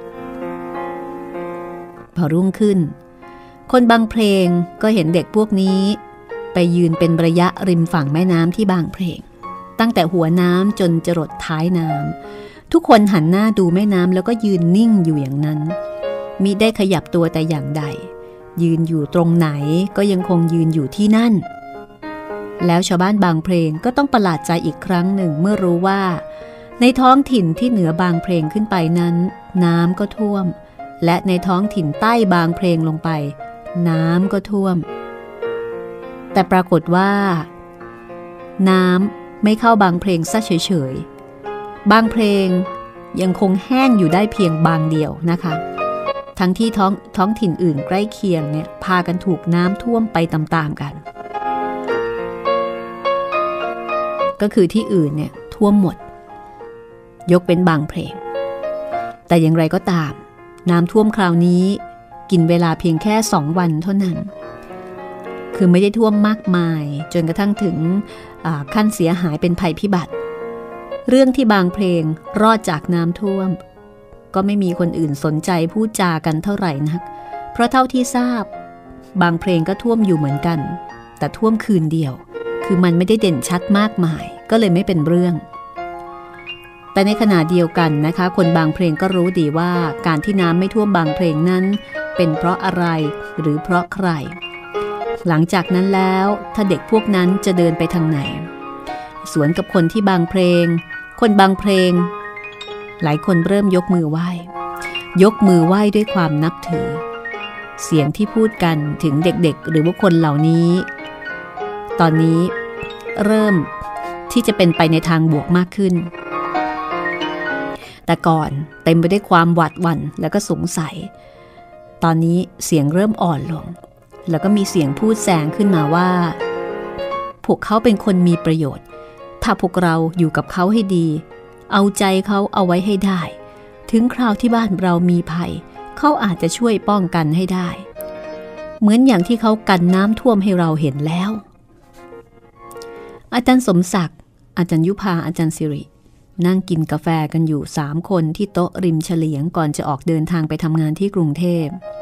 Speaker 3: พอรุ่งขึ้นคนบางเพลงก็เห็นเด็กพวกนี้ไปยืนเป็นระยะริมฝั่งแม่น้ำที่บางเพลงตั้งแต่หัวน้ำจนจรดท้ายน้ำทุกคนหันหน้าดูแม่น้ำแล้วก็ยืนนิ่งอยู่อย่างนั้นมิได้ขยับตัวแต่อย่างใดยืนอยู่ตรงไหนก็ยังคงยืนอยู่ที่นั่นแล้วชาวบ้านบางเพลงก็ต้องประหลาดใจอีกครั้งหนึ่งเมื่อรู้ว่าในท้องถิ่นที่เหนือบางเพลงขึ้นไปนั้นน้ำก็ท่วมและในท้องถิ่นใต้บางเพลงลงไปน้ำก็ท่วมแต่ปรากฏว่าน้ำไม่เข้าบางเพลงซะเฉยๆบางเพลงยังคงแห้งอยู่ได้เพียงบางเดียวนะคะทั้งที่ท้องท้องถิ่นอื่นใกล้เคียงเนี่ยพากันถูกน้ำท่วมไปตามๆกันก็คือที่อื่นเนี่ยท่วมหมดยกเป็นบางเพลงแต่อย่างไรก็ตามน้ำท่วมคราวนี้กินเวลาเพียงแค่สองวันเท่านั้นคือไม่ได้ท่วมมากมายจนกระทั่งถึงขั้นเสียหายเป็นภัยพิบัติเรื่องที่บางเพลงรอดจากน้ำท่วมก็ไม่มีคนอื่นสนใจพูดจากันเท่าไหร่นักเพราะเท่าที่ทราบบางเพลงก็ท่วมอยู่เหมือนกันแต่ท่วมคืนเดียวคือมันไม่ได้เด่นชัดมากมายก็เลยไม่เป็นเรื่องแต่ในขณะเดียวกันนะคะคนบางเพลงก็รู้ดีว่าการที่น้ำไม่ท่วมบางเพลงนั้นเป็นเพราะอะไรหรือเพราะใครหลังจากนั้นแล้วถ้าเด็กพวกนั้นจะเดินไปทางไหนสวนกับคนที่บางเพลงคนบางเพลงหลายคนเริ่มยกมือไหว้ยกมือไหว้ด้วยความนับถือเสียงที่พูดกันถึงเด็กๆหรือว่าคนเหล่านี้ตอนนี้เริ่มที่จะเป็นไปในทางบวกมากขึ้นแต่ก่อนเต็มไปด้วยความหวาดหวั่นแล้วก็สงสัยตอนนี้เสียงเริ่มอ่อนลงแล้วก็มีเสียงพูดแซงขึ้นมาว่าพวกเขาเป็นคนมีประโยชน์ถ้าพวกเราอยู่กับเขาให้ดีเอาใจเขาเอาไว้ให้ได้ถึงคราวที่บ้านเรามีภัยเขาอาจจะช่วยป้องกันให้ได้เหมือนอย่างที่เขากันน้ำท่วมให้เราเห็นแล้วอาจารย์สมศักดิ์อาจารย์ยุพาอาจารย์สิรินั่งกินกาแฟกันอยู่สามคนที่โต๊ะริมเฉลียงก่อนจะออกเดินทางไปทำงานที่กรุงเทพ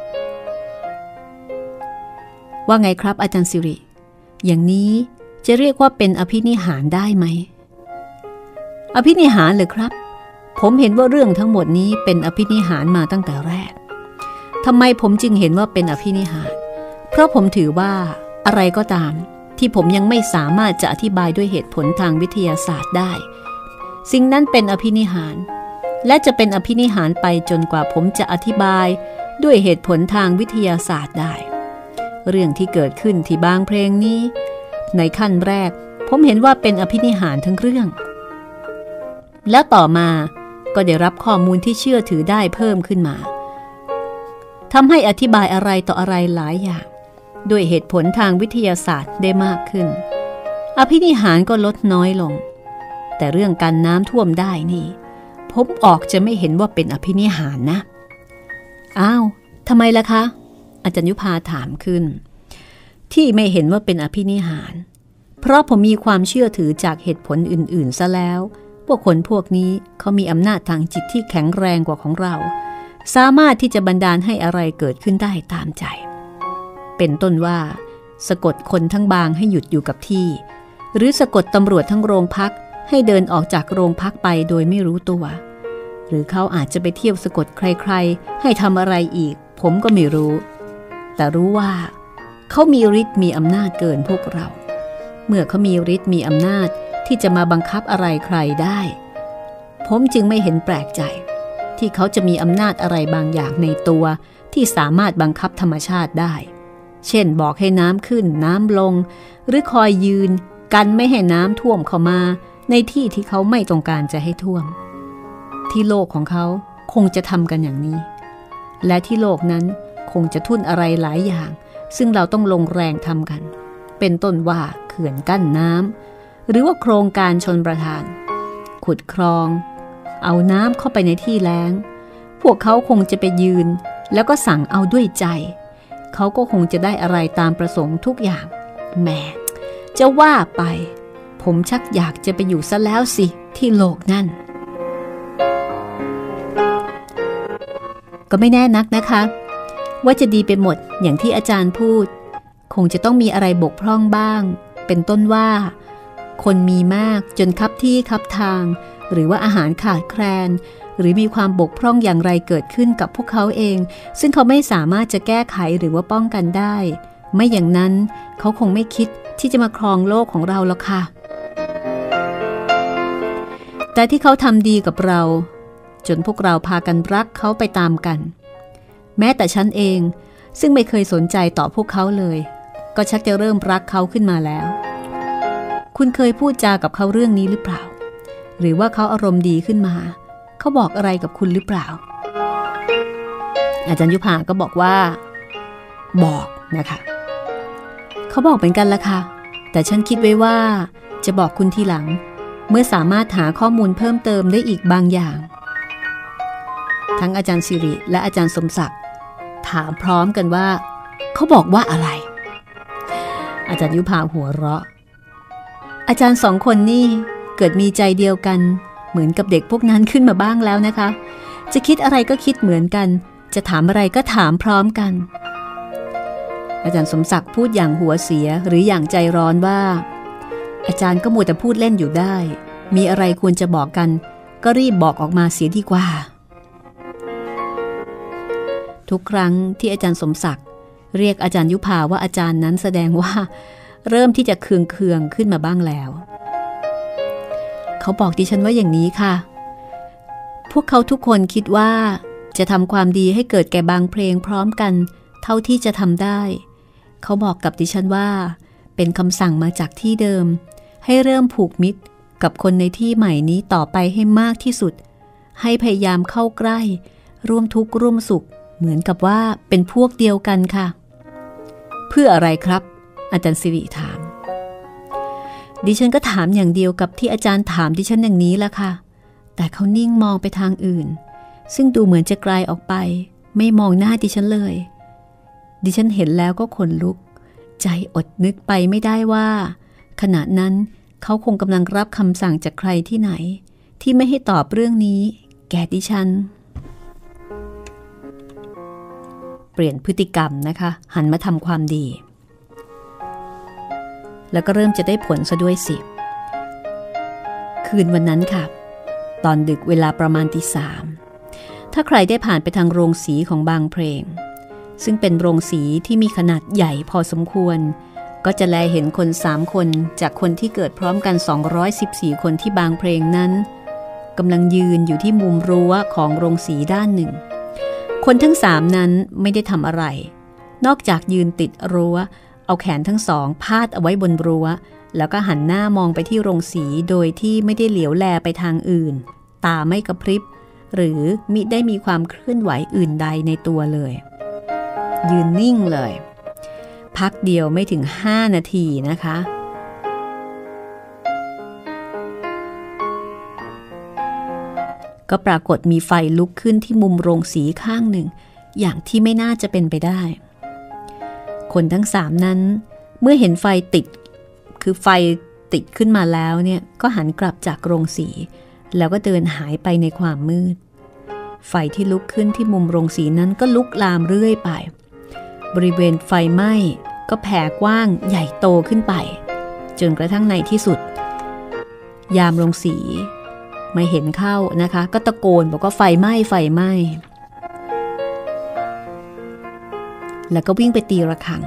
Speaker 3: ว่าไงครับอาจารย์สิริอย่างนี้จะเรียกว่าเป็นอภินิหารได้ไหมอภินิหารเลยครับผมเห็นว่าเรื่องทั้งหมดนี้เป็นอภินิหารมาตั้งแต่แรกทำไมผมจึงเห็นว่าเป็นอภินิหารเพราะผมถือว่าอะไรก็ตามที่ผมยังไม่สามารถจะอธิบายด้วยเหตุผลทางวิทยาศาสตร์ได้สิ่งนั้นเป็นอภินิหารและจะเป็นอภินิหารไปจนกว่าผมจะอธิบายด้วยเหตุผลทางวิทยาศาสตร์ได้เรื่องที่เกิดขึ้นที่บางเพลงนี้ในขั้นแรกผมเห็นว่าเป็นอภินิหารทั้งเรื่องแล้วต่อมาก็ได้รับข้อมูลที่เชื่อถือได้เพิ่มขึ้นมาทำให้อธิบายอะไรต่ออะไรหลายอย่างด้วยเหตุผลทางวิทยาศาสตร์ได้มากขึ้นอภินิหารก็ลดน้อยลงแต่เรื่องการน้ำท่วมได้นี่ผมออกจะไม่เห็นว่าเป็นอภินิหารนะอ้าวทำไมล่ะคะอาจารย์ยุพาถามขึ้นที่ไม่เห็นว่าเป็นอภินิหารเพราะผมมีความเชื่อถือจากเหตุผลอื่นๆซะแล้วว่าคนพวกนี้เขามีอำนาจทางจิตที่แข็งแรงกว่าของเราสามารถที่จะบันดาลให้อะไรเกิดขึ้นได้ตามใจเป็นต้นว่าสะกดคนทั้งบางให้หยุดอยู่กับที่หรือสะกดตำรวจทั้งโรงพักให้เดินออกจากโรงพักไปโดยไม่รู้ตัวหรือเขาอาจจะไปเที่ยวสะกดใครๆให้ทำอะไรอีกผมก็ไม่รู้แต่รู้ว่าเขามีฤทธิ์มีอำนาจเกินพวกเราเมื่อเขามีฤทธิ์มีอำนาจที่จะมาบังคับอะไรใครได้ผมจึงไม่เห็นแปลกใจที่เขาจะมีอำนาจอะไรบางอย่างในตัวที่สามารถบังคับธรรมชาติได้เช่นบอกให้น้ำขึ้นน้ำลงหรือคอยยืนกันไม่ให้น้ำท่วมเข้ามาในที่ที่เขาไม่ต้องการจะให้ท่วมที่โลกของเขาคงจะทำกันอย่างนี้และที่โลกนั้นคงจะทุ่นอะไรหลายอย่างซึ่งเราต้องลงแรงทำกันเป็นต้นว่าเขื่อนกั้นน้ำหรือว่าโครงการชลประทานขุดคลองเอาน้ำเข้าไปในที่แล้งพวกเขาคงจะไปยืนแล้วก็สั่งเอาด้วยใจเขาก็คงจะได้อะไรตามประสงค์ทุกอย่างแหมจะว่าไปผมชักอยากจะไปอยู่ซะแล้วสิที่โลกนั่นก็ไม่แน่นักนะคะว่าจะดีไปหมดอย่างที่อาจารย์พูดคงจะต้องมีอะไรบกพร่องบ้างเป็นต้นว่าคนมีมากจนคับที่คับทางหรือว่าอาหารขาดแคลนหรือมีความบกพร่องอย่างไรเกิดขึ้นกับพวกเขาเองซึ่งเขาไม่สามารถจะแก้ไขหรือว่าป้องกันได้ไม่อย่างนั้นเขาคงไม่คิดที่จะมาครองโลกของเราหรอกค่ะแต่ที่เขาทำดีกับเราจนพวกเราพากันรักเขาไปตามกันแม้แต่ฉันเองซึ่งไม่เคยสนใจต่อพวกเขาเลยก็ชักจะเริ่มรักเขาขึ้นมาแล้วคุณเคยพูดจากับเขาเรื่องนี้หรือเปล่าหรือว่าเขาอารมณ์ดีขึ้นมาเขาบอกอะไรกับคุณหรือเปล่าอาจารย์ยุพาก็บอกว่าบอกนะคะเขาบอกเป็นกันละค่ะแต่ฉันคิดไว้ว่าจะบอกคุณทีหลังเมื่อสามารถหาข้อมูลเพิ่มเติมได้อีกบางอย่างทั้งอาจารย์สิริและอาจารย์สมศักดิ์ถามพร้อมกันว่าเขาบอกว่าอะไรอาจารย์ยุพาหัวเราะอาจารย์สองคนนี่เกิดมีใจเดียวกันเหมือนกับเด็กพวกนั้นขึ้นมาบ้างแล้วนะคะจะคิดอะไรก็คิดเหมือนกันจะถามอะไรก็ถามพร้อมกันอาจารย์สมศักดิ์พูดอย่างหัวเสียหรืออย่างใจร้อนว่าอาจารย์ก็มัวแต่พูดเล่นอยู่ได้มีอะไรควรจะบอกกันก็รีบบอกออกมาเสียดีกว่าทุกครั้งที่อาจารย์สมศักดิ์เรียกอาจารย์ยุพาว่าอาจารย์นั้นแสดงว่าเริ่มที่จะเคืองๆขึ้นมาบ้างแล้วเขาบอกดิฉันว่าอย่างนี้ค่ะพวกเขาทุกคนคิดว่าจะทำความดีให้เกิดแก่บางเพลงพร้อมกันเท่าที่จะทำได้เขาบอกกับดิฉันว่าเป็นคำสั่งมาจากที่เดิมให้เริ่มผูกมิตรกับคนในที่ใหม่นี้ต่อไปให้มากที่สุดให้พยายามเข้าใกล้ร่วมทุกข์ร่วมสุขเหมือนกับว่าเป็นพวกเดียวกันค่ะเพื่ออะไรครับอาจารย์สิริถามดิฉันก็ถามอย่างเดียวกับที่อาจารย์ถามดิฉันอย่างนี้ละค่ะแต่เขานิ่งมองไปทางอื่นซึ่งดูเหมือนจะไกลออกไปไม่มองหน้าดิฉันเลยดิฉันเห็นแล้วก็ขนลุกใจอดนึกไปไม่ได้ว่าขณะนั้นเขาคงกำลังรับคำสั่งจากใครที่ไหนที่ไม่ให้ตอบเรื่องนี้แก่ดิฉันเปลี่ยนพฤติกรรมนะคะหันมาทำความดีแล้วก็เริ่มจะได้ผลซะด้วยสิคืนวันนั้นค่ะตอนดึกเวลาประมาณตีสามถ้าใครได้ผ่านไปทางโรงสีของบางเพลงซึ่งเป็นโรงสีที่มีขนาดใหญ่พอสมควรก็จะแลเห็นคนสามคนจากคนที่เกิดพร้อมกันสองร้อยสิบสี่คนที่บางเพลงนั้นกำลังยืนอยู่ที่มุมรั้วของโรงสีด้านหนึ่งคนทั้งสามนั้นไม่ได้ทำอะไรนอกจากยืนติดรั้วเอาแขนทั้งสองพาดเอาไว้บนรั้วแล้วก็หันหน้ามองไปที่โรงสีโดยที่ไม่ได้เหลียวแลไปทางอื่นตาไม่กระพริบหรือมิได้มีความเคลื่อนไหวอื่นใดในตัวเลยยืนนิ่งเลยพักเดียวไม่ถึงห้านาทีนะคะก็ปรากฏมีไฟลุกขึ้นที่มุมโรงสีข้างหนึ่งอย่างที่ไม่น่าจะเป็นไปได้คนทั้งสามนั้นเมื่อเห็นไฟติดคือไฟติดขึ้นมาแล้วเนี่ยก็หันกลับจากโรงสีแล้วก็เดินหายไปในความมืดไฟที่ลุกขึ้นที่มุมโรงสีนั้นก็ลุกลามเรื่อยไปบริเวณไฟไหม้ก็แผ่กว้างใหญ่โตขึ้นไปจนกระทั่งในที่สุดยามโรงสีไม่เห็นเข้านะคะก็ตะโกนบอกว่าไฟไหม้ไฟไหม้แล้วก็วิ่งไปตีระฆัง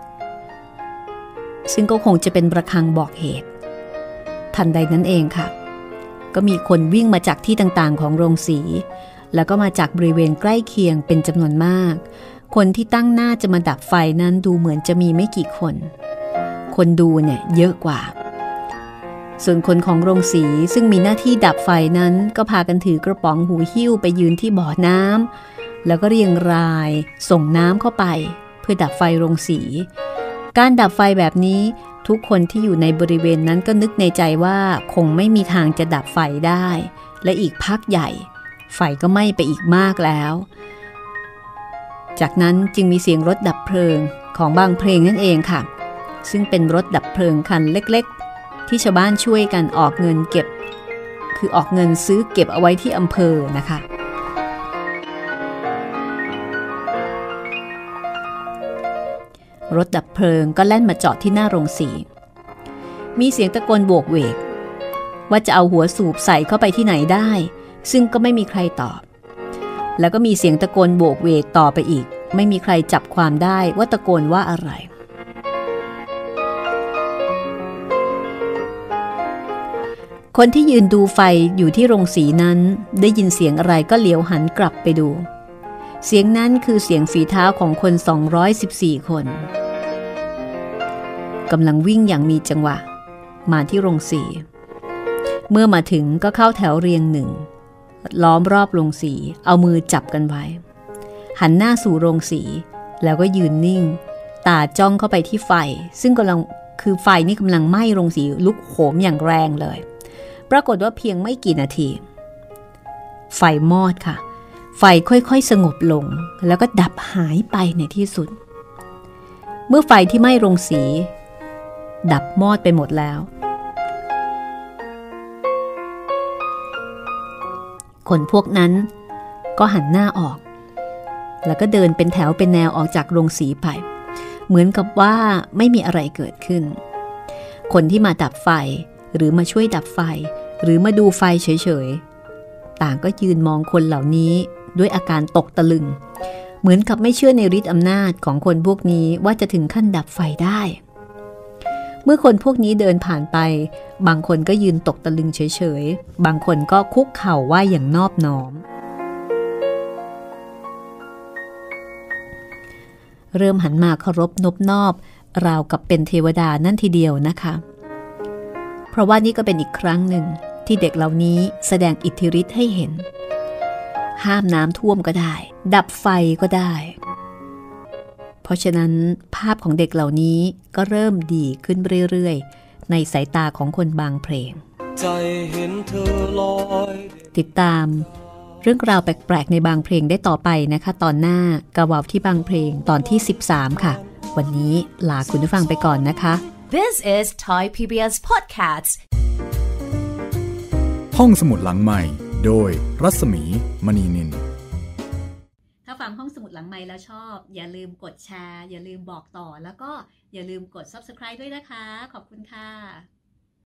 Speaker 3: ซึ่งก็คงจะเป็นระฆังบอกเหตุทันใดนั้นเองค่ะก็มีคนวิ่งมาจากที่ต่างๆของโรงสีแล้วก็มาจากบริเวณใกล้เคียงเป็นจำนวนมากคนที่ตั้งหน้าจะมาดับไฟนั้นดูเหมือนจะมีไม่กี่คนคนดูเนี่ยเยอะกว่าส่วนคนของโรงสีซึ่งมีหน้าที่ดับไฟนั้นก็พากันถือกระป๋องหูหิ้วไปยืนที่บ่อน้ำแล้วก็เรียงรายส่งน้ำเข้าไปเพื่อดับไฟโรงสีการดับไฟแบบนี้ทุกคนที่อยู่ในบริเวณนั้นก็นึกในใจว่าคงไม่มีทางจะดับไฟได้และอีกพักใหญ่ไฟก็ไหม้ไปอีกมากแล้วจากนั้นจึงมีเสียงรถดับเพลิงของบางเพลงนั่นเองค่ะซึ่งเป็นรถดับเพลิงคันเล็กๆที่ชาวบ้านช่วยกันออกเงินเก็บคือออกเงินซื้อเก็บเอาไว้ที่อำเภอนะคะรถดับเพลิงก็แล่นมาจอดที่หน้าโรงสีมีเสียงตะโกนโบกเวกว่าจะเอาหัวสูบใส่เข้าไปที่ไหนได้ซึ่งก็ไม่มีใครตอบแล้วก็มีเสียงตะโกนโบกเวกต่อไปอีกไม่มีใครจับความได้ว่าตะโกนว่าอะไรคนที่ยืนดูไฟอยู่ที่โรงสีนั้นได้ยินเสียงอะไรก็เหลียวหันกลับไปดูเสียงนั้นคือเสียงฝีเท้าของคนสองร้อยสิบสี่คนกำลังวิ่งอย่างมีจังหวะมาที่โรงสีเมื่อมาถึงก็เข้าแถวเรียงหนึ่งล้อมรอบโรงสีเอามือจับกันไว้หันหน้าสู่โรงสีแล้วก็ยืนนิ่งตาจ้องเข้าไปที่ไฟซึ่งกำลังคือไฟนี่กำลังไหม้โรงสีลุกโหมอย่างแรงเลยปรากฏว่าเพียงไม่กี่นาทีไฟมอดค่ะไฟค่อยๆสงบลงแล้วก็ดับหายไปในที่สุดเมื่อไฟที่ไหม้โรงสีดับมอดไปหมดแล้วคนพวกนั้นก็หันหน้าออกแล้วก็เดินเป็นแถวเป็นแนวออกจากโรงสีไปเหมือนกับว่าไม่มีอะไรเกิดขึ้นคนที่มาดับไฟหรือมาช่วยดับไฟหรือมาดูไฟเฉยๆต่างก็ยืนมองคนเหล่านี้ด้วยอาการตกตะลึงเหมือนกับไม่เชื่อในฤทธิ์อำนาจของคนพวกนี้ว่าจะถึงขั้นดับไฟได้เมื่อคนพวกนี้เดินผ่านไปบางคนก็ยืนตกตะลึงเฉยๆบางคนก็คุกเข่าไหว้อย่างนอบน้อมเริ่มหันมาเคารพนบนอบราวกับเป็นเทวดานั่นทีเดียวนะคะเพราะว่านี่ก็เป็นอีกครั้งหนึ่งที่เด็กเหล่านี้แสดงอิทธิฤทธิ์ให้เห็นห้ามน้ำท่วมก็ได้ดับไฟก็ได้เพราะฉะนั้นภาพของเด็กเหล่านี้ก็เริ่มดีขึ้นเรื่อยๆในสายตาของคนบางเพลงใจเห็นเธอลอยติดตามเรื่องราวแปลกๆในบางเพลงได้ต่อไปนะคะตอนหน้ากะวาวที่บางเพลงตอนที่สิบสามค่ะวันนี้ลาคุณผู้ฟังไปก่อนนะคะ
Speaker 1: This is Thai พี บี เอส Podcast
Speaker 2: ห้องสมุดหลังใหม่โดยรัศมีมณีนิน
Speaker 3: ถ้าฟังห้องสมุดหลังใหม่แล้วชอบอย่าลืมกดแชร์อย่าลืมบอกต่อแล้วก็อย่าลืมกด ซับสไครบ์ ด้วยนะคะขอบคุณค่ะ